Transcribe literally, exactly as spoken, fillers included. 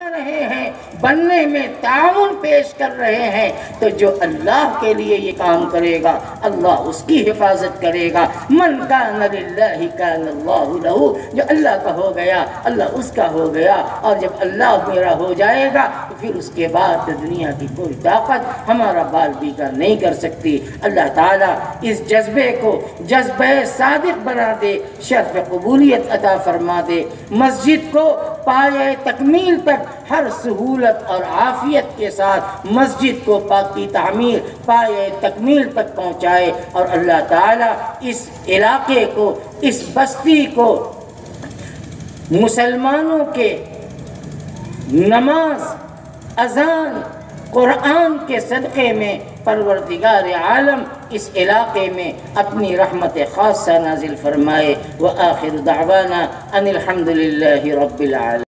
رہے ہیں، بننے میں تعاون پیش کر رہے ہیں، تو جو اللہ کے لیے یہ کام کرے گا اللہ اس کی حفاظت کرے گا۔ من کان للہ کان اللہ لہ، جو اللہ کا ہو گیا اللہ اس کا ہو گیا، اور جب اللہ میرا ہو جائے گا تو پھر اس کے بعد دنیا کی کوئی طاقت ہمارا بال بیکار نہیں کر سکتی۔ اللہ تعالیٰ اس جذبے کو جذبہ صادق بنا دے، شرف قبولیت عطا فرما دے، مسجد کو پایہ تکمیل تک ہر سہولت اور عافیت کے ساتھ مسجد کو پاکی تعمیر پایہ تکمیل تک پہنچائے، اور اللہ تعالیٰ اس علاقے کو، اس بستی کو مسلمانوں کے نماز، اذان، قرآن کے صدقے میں پروردگار عالم اس علاقے میں اپنی رحمت خاصہ نازل فرمائے۔ وآخر دعوانا ان الحمد للہ رب العالمین۔